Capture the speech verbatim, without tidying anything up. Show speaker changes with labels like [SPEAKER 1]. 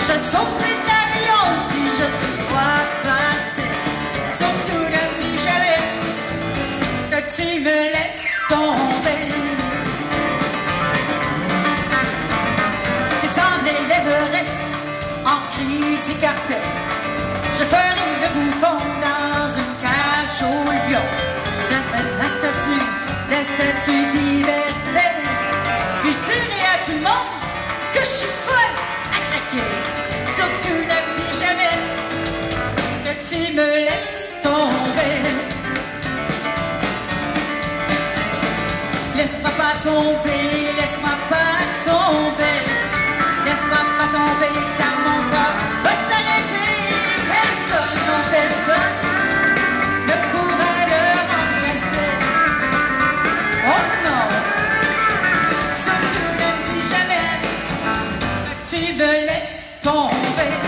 [SPEAKER 1] Je sauterai de l'avion si je te vois passer. Surtout ne me dis jamais que tu me laisses tomber. Descendre l'Everest en crise cartelle. Je ferai le bouffon dans une cage au lion. J'appelle la statue, la statue de liberté. Puis je dirai à tout le monde que je suis folle à craquer. Surtout ne me dis jamais que tu me laisses tomber. Laisse-moi pas tomber, laisse-moi pas tomber. Laisse-moi pas tomber car mon corps va s'arrêter. Personne, non personne ne pourra le remplacer. Oh non, surtout ne me dis jamais que tu me laisses tomber.